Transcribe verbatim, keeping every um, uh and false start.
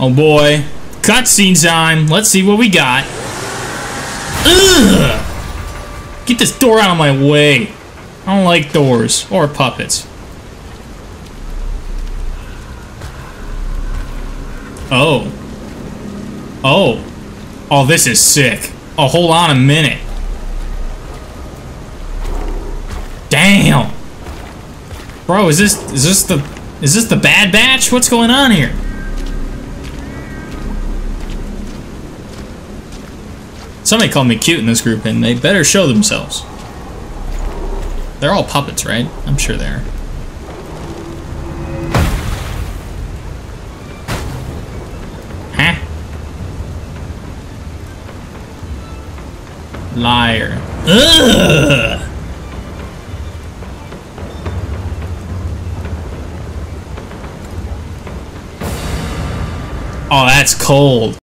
Oh boy. Cutscene time. Let's see what we got. Ugh! Get this door out of my way. I don't like doors or puppets. Oh. Oh. Oh, this is sick. Oh, hold on a minute. Damn. Bro, is this is this the is this the Bad Batch? What's going on here? Somebody called me cute in this group, and they better show themselves. They're all puppets, right? I'm sure they are. Huh? Liar. Ugh! Oh, that's cold.